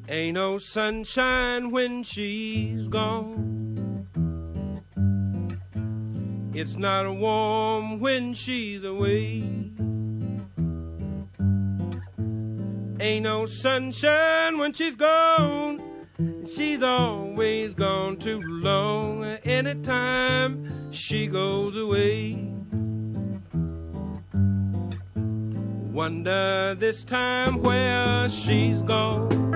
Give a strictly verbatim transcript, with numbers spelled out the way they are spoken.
Ain't no sunshine when she's gone. It's not warm when she's away. Ain't no sunshine when she's gone. She's always gone too long. Anytime she goes away. Wonder this time where she's gone.